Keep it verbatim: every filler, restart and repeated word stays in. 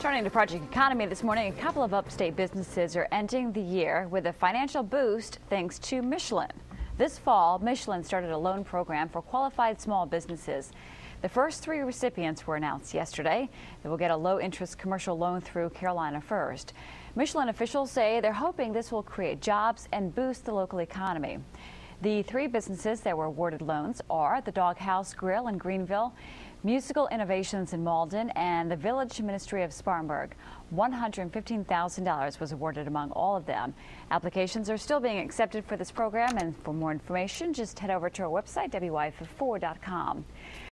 Turning to Project Economy this morning, a couple of upstate businesses are ending the year with a financial boost thanks to Michelin. This fall, Michelin started a loan program for qualified small businesses. The first three recipients were announced yesterday. They will get a low-interest commercial loan through Carolina First. Michelin officials say they're hoping this will create jobs and boost the local economy. The three businesses that were awarded loans are the Doghouse Grill in Greenville, Musical Innovations in Malden, and the Village Ministry of Spartanburg. one hundred fifteen thousand dollars was awarded among all of them. Applications are still being accepted for this program, and for more information, just head over to our website, W Y F four dot com.